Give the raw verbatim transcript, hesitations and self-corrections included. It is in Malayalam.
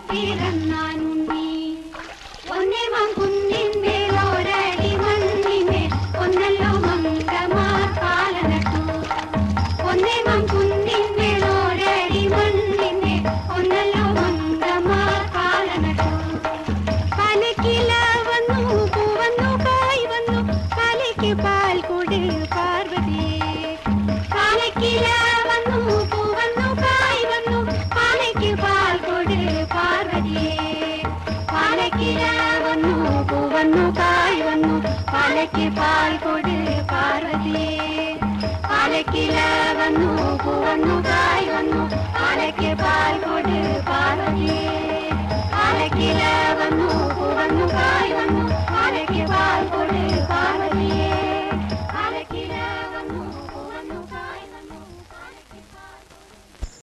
പിറന്നാനുണ്ണി ഒന്നേ മങ്കുന്നിൻ മേലോരടി മണ്ണിനെ ഒന്നല്ലോ മങ്കമാർ പാലനട്ടു ഒന്നേ മങ്കുന്നിൻ മേലോരടി മണ്ണിനെ ഒന്നല്ലോ മങ്കമാർ പാലനട്ടു പാലക്കില വന്നു പൂവന്നു കായ് വന്നു പാലയ്ക്ക് പാൽ കൊട് പാർവതി പാലക്കില വന്നു പൂവന്നു കായ് വന്നു പാലയ്ക്ക് പാൽ കൊട് പാർവതിയേ പാലക്കില വന്നു പൂവന്നു കായ് വന്നു പാലയ്ക്ക് പാൽ കൊട് പാർവതിയേ പാലക്കില വന്നു പൂവന്നു കായ് വന്നു